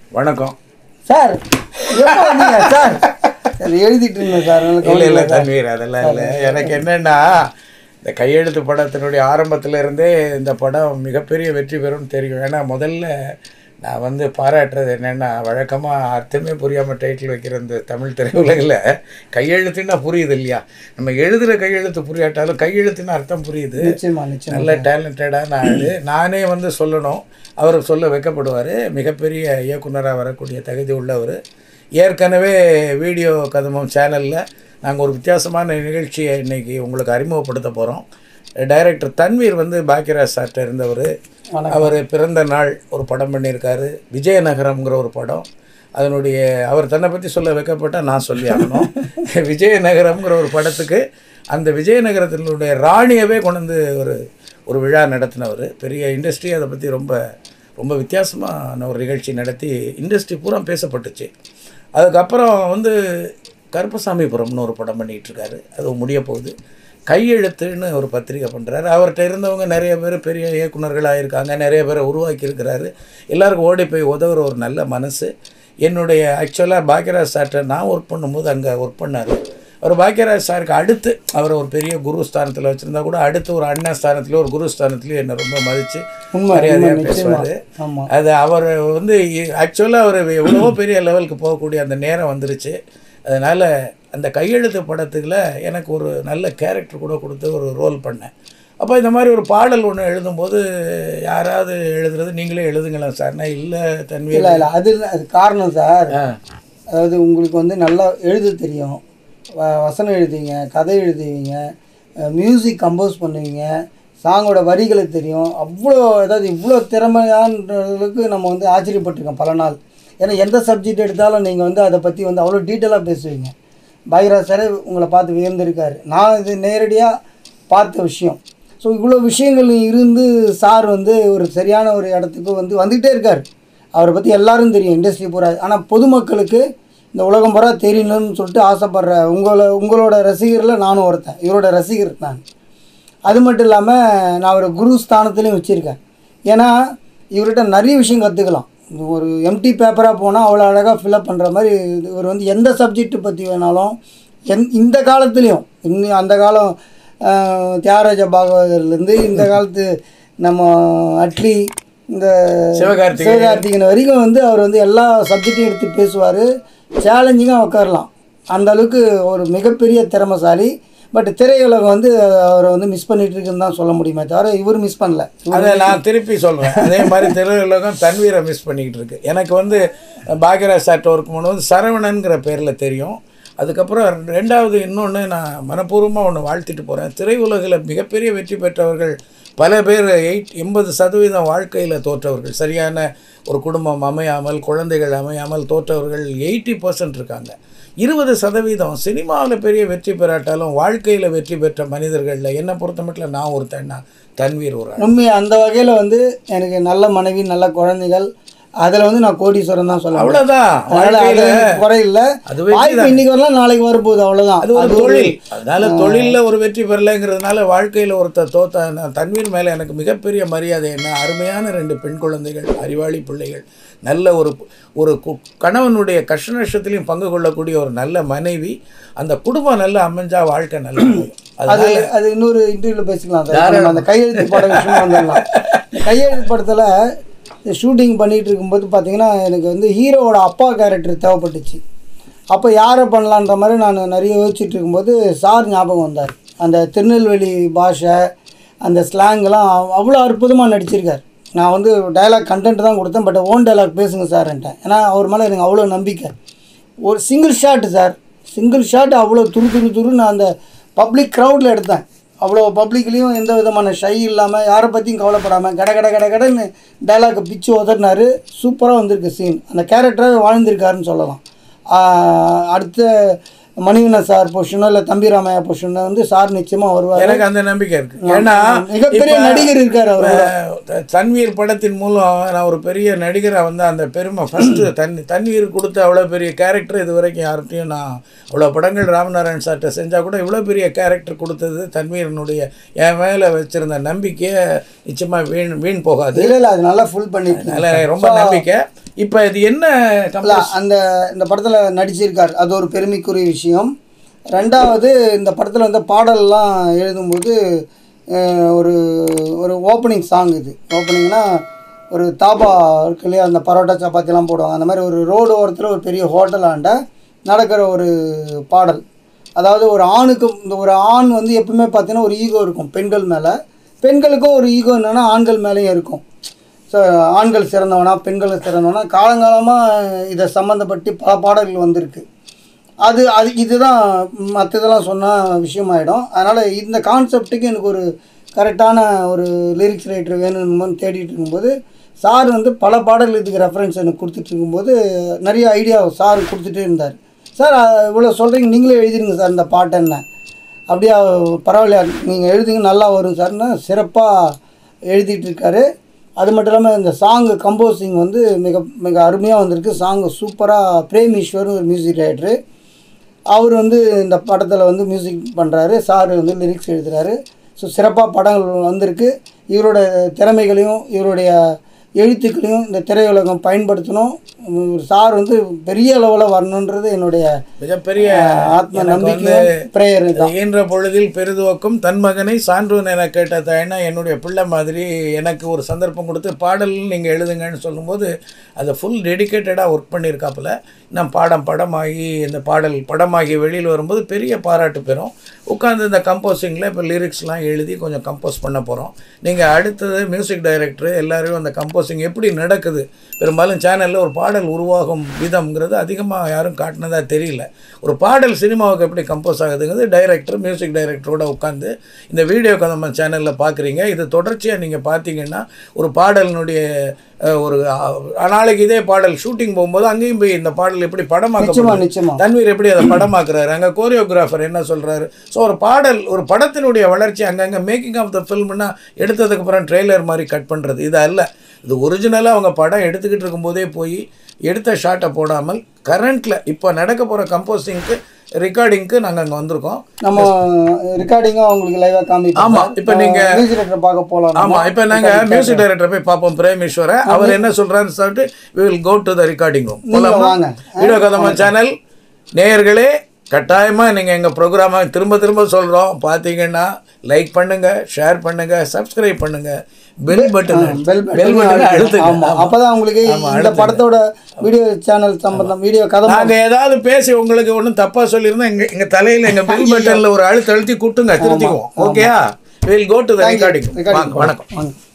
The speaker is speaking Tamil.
வணக்கம் சார். எப்போ வந்தீங்க சார்? அது எழுதிட்டு இருந்தேன் சார். இல்லை தன்வீர், அதெல்லாம் இல்லை. எனக்கு என்னென்னா, இந்த கையெழுத்து படத்தினுடைய ஆரம்பத்தில் இருந்தே இந்த படம் மிகப்பெரிய வெற்றி பெறும்னு தெரியும். ஏன்னா முதல்ல நான் வந்து பாராட்டுறது என்னென்னா, வழக்கமாக அர்த்தமே புரியாமல் டைட்டில் வைக்கிற இந்த தமிழ் திரையுலகில் கையெழுத்துன்னா புரியுது இல்லையா? நம்ம எழுதுகிற கையெழுத்து புரியாட்டாலும் கையெழுத்துன்னு அர்த்தம் புரியுது. நல்ல டேலண்டடான ஆள். நானே வந்து சொல்லணும், அவர் சொல்ல வைக்கப்படுவார். மிகப்பெரிய இயக்குனராக வரக்கூடிய தகுதி உள்ளவர். ஏற்கனவே வீடியோ கதமம் சேனலில் நாங்கள் ஒரு வித்தியாசமான நிகழ்ச்சியை இன்றைக்கி உங்களுக்கு அறிமுகப்படுத்த போகிறோம். டைரக்டர் தன்வீர் வந்து பாக்கியராஜ் சார்ட்ட இருந்தவர். அவர் பிறந்த நாள் ஒரு படம் பண்ணியிருக்காரு, விஜயநகரம்ங்கிற ஒரு படம். அதனுடைய அவர் தன்னை பற்றி சொல்ல வைக்கப்பட்டால் நான் சொல்லி ஆகணும். விஜயநகரம்ங்கிற ஒரு படத்துக்கு அந்த விஜயநகரத்தினுடைய ராணியவே கொண்டு வந்து ஒரு விழா நடத்தினவர். பெரிய இண்டஸ்ட்ரி அதை பற்றி ரொம்ப ரொம்ப வித்தியாசமான ஒரு நிகழ்ச்சி நடத்தி இண்டஸ்ட்ரி பூரா பேசப்பட்டுச்சு. அதுக்கப்புறம் வந்து கருப்பசாமிபுரம்னு ஒரு படம் பண்ணிகிட்ருக்காரு, அது முடிய போகுது. கையெழுத்துன்னு ஒரு பத்திரிகை பண்ணுறாரு. அவர்கிட்ட இருந்தவங்க நிறைய பேர் பெரிய இயக்குனர்களாக இருக்காங்க, நிறைய பேரை உருவாக்கியிருக்கிறாரு. எல்லாருக்கும் ஓடி போய் உதவுற ஒரு நல்ல மனசு. என்னுடைய ஆக்சுவலாக பாக்கியராஜ் சார்கிட்ட நான் ஒர்க் பண்ணும்போது அங்கே ஒர்க் பண்ணார். அவர் பாக்கியராஜ் சாருக்கு அடுத்து அவர் ஒரு பெரிய குரு ஸ்தானத்தில் வச்சுருந்தா கூட அடுத்து ஒரு அண்ணா ஸ்தானத்துலேயும் ஒரு குரு ஸ்தானத்துலேயும் என்னை ரொம்ப மதித்து மரியாதையாக பேசுவார். அது அவர் வந்து ஆக்சுவலாக அவர் எவ்வளவோ பெரிய லெவலுக்கு போகக்கூடிய அந்த நேரம் வந்துருச்சு. அதனால் அந்த கையெழுத்து படத்துக்குள்ள எனக்கு ஒரு நல்ல கேரக்டர் கூட கொடுத்து ஒரு ரோல் பண்ணேன். அப்போ இந்த மாதிரி ஒரு பாடல் ஒன்று எழுதும்போது யாராவது எழுதுறது நீங்களே எழுதுங்களேன் சார். நான் இல்லை தன்வீர் இல்லை அது காரணம் சார். அதாவது உங்களுக்கு வந்து நல்லா எழுத தெரியும், வசனம் எழுதுவீங்க, கதை எழுதுவீங்க, மியூசிக் கம்போஸ் பண்ணுவீங்க, சாங்கோட வரிகளை தெரியும். அவ்வளோ அதாவது இவ்வளோ திறமையானதுக்கு நம்ம வந்து ஆச்சரியப்பட்டிருக்கோம் பல நாள். ஏன்னா எந்த சப்ஜெக்ட் எடுத்தாலும் நீங்கள் வந்து அதை பற்றி வந்து அவ்வளோ டீட்டெயிலாக பேசுவீங்க. பாக்கியராஜ் சார் உங்களை பார்த்து வியந்திருக்காரு. நான் இது நேரடியாக பார்த்த விஷயம். ஸோ இவ்வளோ விஷயங்கள் இருந்து சார் வந்து ஒரு சரியான ஒரு இடத்துக்கு வந்துக்கிட்டே இருக்கார். அவரை பற்றி எல்லாரும் தெரியும், இண்டஸ்ட்ரி பூரா. ஆனால் பொதுமக்களுக்கு இந்த உலகம் பூரா தெரியணும்னு சொல்லிட்டு ஆசைப்படுற உங்களோட ரசிகரில் நானும் ஒருத்தன், இவரோட ரசிகர் நான். அது மட்டும் இல்லாமல் நான் ஒரு குரு ஸ்தானத்துலேயும் வச்சுருக்கேன். ஏன்னா இவர்கிட்ட நிறைய விஷயம் கற்றுக்கலாம். ஒரு எம்டி பேப்பராக போனால் அவ்வளோ அழகாக ஃபில்அப் பண்ணுற மாதிரி இவர் வந்து எந்த சப்ஜெக்டு பற்றி வேணாலும் இந்த காலத்துலேயும் இன்னும் அந்த காலம் தியாகராஜ பாகவதர்லேருந்து இந்த காலத்து நம்ம அட்லி இந்த சிவகார்த்திகேயன் வரைக்கும் வந்து அவர் வந்து எல்லா சப்ஜெக்டையும் எடுத்து பேசுவார். சேலஞ்சிங்காக உட்காரலாம். அந்த அளவுக்கு ஒரு மிகப்பெரிய திறமைசாலி. பட் திரையுலகம் வந்து அவரை வந்து மிஸ் பண்ணிட்டு இருக்குன்னு தான் சொல்ல முடியுமே தவிர இவர் மிஸ் பண்ணல. அதை நான் திருப்பி சொல்கிறேன். அதே மாதிரி திரையுலகம் தன்வீரை மிஸ் பண்ணிக்கிட்டு இருக்கு. எனக்கு வந்து பாக்கியராஜ் சார்ட்ட ஒர்க் பண்ணும்போது சரவணன்கிற பேரில் தெரியும். அதுக்கப்புறம் ரெண்டாவது இன்னொன்று நான் மனப்பூர்வமாக ஒன்று வாழ்த்திட்டு போகிறேன். திரையுலகில் மிகப்பெரிய வெற்றி பெற்றவர்கள் பல பேர் 80% வாழ்க்கையில் தோற்றவர்கள், சரியான ஒரு குடும்பம் அமையாமல், குழந்தைகள் அமையாமல் தோற்றவர்கள் 80% இருக்காங்க. 20% சினிமாவில் பெரிய வெற்றி பெறாட்டாலும் வாழ்க்கையில் வெற்றி பெற்ற மனிதர்களில் என்னை பொறுத்த மட்டும் நான் ஒருத்தன், தன்வீர் ஒரு உண்மையாக. அந்த வகையில் வந்து எனக்கு நல்ல மனைவி, நல்ல குழந்தைகள், அதில் வந்து நான் கோடீஸ்வரன் தான் சொல்லுவேன். அவ்வளோதான், குறையில்லை. இன்னைக்கு வரலாம், நாளைக்கு வரப்போகுது, அவ்வளோதான். அது ஒரு தொழில். அதனால தொழிலில் ஒரு வெற்றி பெறலைங்கிறதுனால வாழ்க்கையில் ஒருத்தர் தோத்த தன்வீர் மேலே எனக்கு மிகப்பெரிய மரியாதை. என்ன அருமையான 2 பெண் குழந்தைகள், அறிவாளி பிள்ளைகள், நல்ல ஒரு கணவனுடைய கஷ்ட நஷ்டத்திலையும் பங்கு கொள்ளக்கூடிய ஒரு நல்ல மனைவி. அந்த குடும்பம் நல்லா அமைஞ்சா வாழ்க்கை நல்லா. அது இன்னொரு இன்டர்வியூவில் பேசிக்கலாம் சார். அந்த கையெழுத்து பட விஷயம் வந்துடலாம். கையெழுத்து படத்தில் ஷூட்டிங் பண்ணிகிட்டு இருக்கும்போது பார்த்திங்கன்னா எனக்கு வந்து ஹீரோவோட அப்பா கேரக்டர் தேவைப்பட்டுச்சு. அப்போ யாரை பண்ணலான்ற மாதிரி நான் நிறைய யோசிச்சுட்டு இருக்கும்போது சார் ஞாபகம் வந்தார். அந்த திருநெல்வேலி பாஷை, அந்த ஸ்லாங்கெல்லாம் அவ்வளோ அற்புதமாக நடிச்சிருக்கார். நான் வந்து டைலாக் கண்டென்ட் தான் கொடுத்தேன், பட் ஓன் டைலாக் பேசுங்க சார்ன்ட்டேன். ஏன்னா அவர் மேலே எனக்கு அவ்வளோ நம்பிக்கை. ஒரு single shot sir, single shot அவ்வளோ துரு நான் அந்த பப்ளிக் க்ரௌடில் எடுத்தேன். அவ்வளோ பப்ளிக்லேயும் எந்த விதமான ஷை இல்லாமல், யாரை பற்றியும் கவலைப்படாமல் கடன்னு டைலாக்கை பிச்சு உதறினார். சூப்பராக வந்திருக்கு சீன். அந்த கேரக்டராக வாழ்ந்திருக்காருன்னு சொல்லலாம். அடுத்த மணிவண்ணன் சார் பொசிஷனோ இல்லை தம்பி ராமையா பொசிஷனோ வந்து சார் நிச்சயமாக வருவார். எனக்கு அந்த நம்பிக்கை இருக்குது. ஏன்னா மிகப்பெரிய நடிகர் இருக்கார் அவர். தன்வீர் படத்தின் மூலம் நான் ஒரு பெரிய நடிகராக வந்து அந்த பெருமை ஃபஸ்ட்டு தன்வீர் கொடுத்த அவ்வளோ பெரிய கேரக்டர் இது வரைக்கும் யார்கிட்டையும் நான் அவ்வளோ படங்கள் ராமநாராயண் சார்கிட்ட செஞ்சால் கூட இவ்வளோ பெரிய கேரக்டர் கொடுத்தது தன்வீரனுடைய என் மேலே வச்சுருந்த நம்பிக்கையை நிச்சயமாக வீண் போகாது. இல்லை அது நல்லா ஃபுல் பண்ணிட்டு ரொம்ப நம்பிக்கை. இப்போ இது என்ன இந்த படத்தில் நடிச்சிருக்கார், அது ஒரு பெருமைக்குரிய விஷயம். ரெண்டாவது இந்த படத்தில் வந்து பாடல்லாம் எழுதும்போது ஒரு ஒரு ஓப்பனிங் சாங். இது ஓப்பனிங்னா ஒரு தாபா இருக்கு இல்லையா, அந்த பரோட்டா சப்பாத்திலாம் போடுவாங்க, அந்த மாதிரி ஒரு ரோடு ஓரத்தில் ஒரு பெரிய ஹோட்டலாண்ட நடக்கிற ஒரு பாடல். அதாவது ஒரு ஆணுக்கு இந்த ஒரு ஆண் வந்து எப்பவுமே பார்த்தீங்கன்னா ஒரு ஈகோ இருக்கும் பெண்கள் மேலே. பெண்களுக்கும் ஒரு ஈகோ என்னென்னா ஆண்கள் மேலேயும் இருக்கும். ஸோ ஆண்கள் சிறந்தவனா பெண்கள் சிறந்தவனா காலங்காலமாக இதை சம்மந்தப்பட்டு பல பாடல்கள் வந்திருக்கு. இதுதான் மற்ற இதெல்லாம் சொன்னால் விஷயமாயிடும். அதனால் இந்த கான்செப்டுக்கு எனக்கு ஒரு கரெக்டான ஒரு லிரிக்ஸ் ரைட்டர் வேணும்னு தேடிட்டு இருக்கும்போது சார் வந்து பல பாடல்கள் இதுக்கு ரெஃபரன்ஸ் எனக்கு கொடுத்துட்டு இருக்கும்போது நிறைய ஐடியா சார் கொடுத்துட்டே இருந்தார். சார் இவ்வளோ சொல்கிறீங்க, நீங்களே எழுதிடுங்க சார் இந்த பாட்டு என்ன. அப்படியே பரவாயில்லையா, நீங்கள் எழுதிங்க நல்லா வரும் சார்னு சிறப்பாக எழுதிட்டுருக்காரு. அது மட்டும் இல்லாமல் இந்த சாங்கு கம்போசிங் வந்து மிக மிக அருமையாக வந்திருக்கு. சாங்கு சூப்பராக. பிரேம் ஈஸ்வர் ஒரு மியூசிக் டைரக்டரு, அவர் வந்து இந்த படத்தில் வந்து மியூசிக் பண்ணுறாரு, சார் வந்து லிரிக்ஸ் எழுதுகிறாரு. ஸோ சிறப்பாக படங்கள் வந்திருக்கு. இவரோட திறமைகளையும் இவருடைய எழுத்துக்களையும் இந்த திரையுலகம் பயன்படுத்தணும். சார் வந்து பெரிய அளவில் வரணுன்றது என்னுடைய மிகப்பெரிய ஆத்ம நம்பிக்கை பிரேயர். ஈன்ற பொழுதில் பெரிதுவக்கும் தன் மகனை சான்றோன் என கேட்ட தாய்னா என்னுடைய பிள்ளை மாதிரி எனக்கு ஒரு சந்தர்ப்பம் கொடுத்து பாடல் நீங்கள் எழுதுங்கன்னு சொல்லும்போது அதை ஃபுல் டெடிக்கேட்டடாக ஒர்க் பண்ணியிருக்காப்புல. நான் படமாகி இந்த பாடல் படமாகி வெளியில் வரும்போது பெரிய பாராட்டு பெறும். உட்காந்து இந்த கம்போசிங்கில் இப்போ லிரிக்ஸ்லாம் எழுதி கொஞ்சம் கம்போஸ் பண்ண போகிறோம். நீங்கள் அடுத்தது மியூசிக் டைரக்டரு எல்லோரும் அந்த கம்போசிங் எப்படி நடக்குது, பெரும்பாலும் சேனலில் ஒரு பாடல் உருவாகும் விதம்ங்கிறது அதிகமாக யாரும் காட்டினதாக தெரியல. ஒரு பாடல் சினிமாவுக்கு எப்படி கம்போஸ் ஆகுதுங்கிறது டைரக்டர் மியூசிக் டைரக்டரோட உட்காந்து இந்த வீடியோக்கு நம்ம சேனலில் பார்க்குறீங்க. இது தொடர்ச்சியாக நீங்கள் பார்த்தீங்கன்னா ஒரு பாடலினுடைய ஒரு நாளைக்கு இதே பாடல் ஷூட்டிங் போகும்போது அங்கேயும் போய் இந்த பாடல் எப்படி படமாக்க தன்வீர் எப்படி அதை படமாக்குறாரு, அங்கே கோரியோகிராஃபர் என்ன சொல்கிறாரு. ஸோ ஒரு பாடல் ஒரு படத்தினுடைய வளர்ச்சி அங்கங்கே மேக்கிங் ஆஃப் த ஃபில்ம்னா எடுத்ததுக்கு அப்புறம் ட்ரெய்லர் மாதிரி கட் பண்ணுறது இது அல்ல. இது ஒரிஜினலாக அவங்க படம் எடுத்துக்கிட்டு இருக்கும்போதே போய் எடுத்த ஷாட்டை போடாமல் கரண்ட்டில் இப்போ நடக்க போகிற கம்போசிங்க்கு ரெக்கார்டிங்க்கு நாங்கள் அங்கே வந்திருக்கோம். நம்ம ரெக்கார்டிங்கும் அவங்களுக்கு லைவாக காமிப்போம். ஆமாம், இப்போ நீங்கள் மியூசிக் டைரக்டர் பார்க்க போகலாம். ஆமாம், இப்போ நாங்கள் மியூசிக் டைரக்டர் போய் பார்ப்போம். பிரேம் ஈஸ்வரை அவர் என்ன சொல்கிறாருன்னு சொல்லிட்டு we will go to the recording room. வாங்க. வீடியோ கதமா சேனல் நேயர்களே கட்டாயமாக நீங்கள் எங்கள் ப்ரோக்ராமை திரும்ப சொல்கிறோம். பார்த்தீங்கன்னா லைக் பண்ணுங்கள், ஷேர் பண்ணுங்கள், சப்ஸ்கிரைப் பண்ணுங்கள், பெல் பட்டன் அழுத்துங்க. அப்பதான் உங்களுக்கு இந்த படத்தோட வீடியோ சேனல் சம்பந்தம் வீடியோ கதை நாங்கள் ஏதாவது பேசி உங்களுக்கு ஒன்றும் தப்பாக சொல்லியிருந்தா எங்கள் தலையில் எங்கள் பெல் பட்டனில் ஒரு அழுத்தி கூட்டுங்க, திருத்திக்குவோம். ஓகேயா? Will go to the recording. வணக்கம்.